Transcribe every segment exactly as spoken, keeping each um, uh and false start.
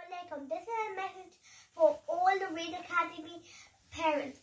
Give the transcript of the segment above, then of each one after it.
Assalamualaikum. This is a message for all the Read Academy parents.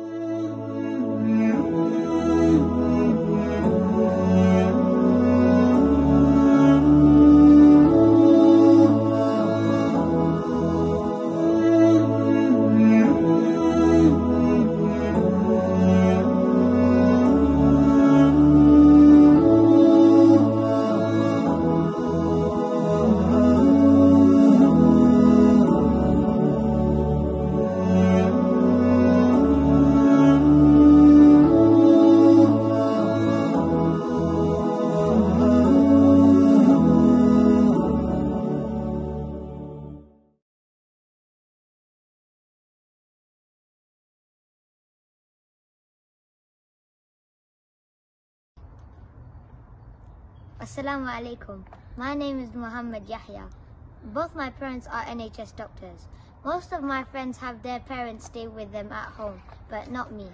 Assalamu alaikum. My name is Muhammad Yahya. Both my parents are N H S doctors. Most of my friends have their parents stay with them at home, but not me.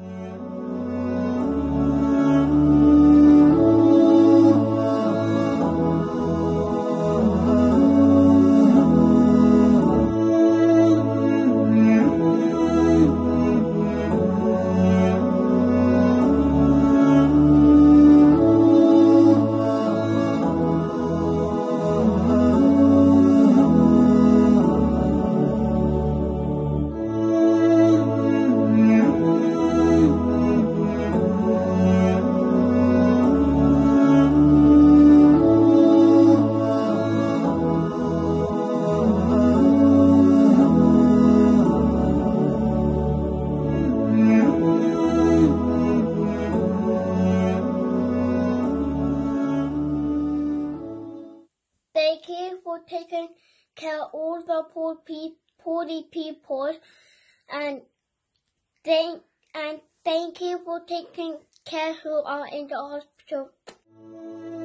Thank you for taking care of all the poor pe poorly people, and thank and thank you for taking care who are in the hospital.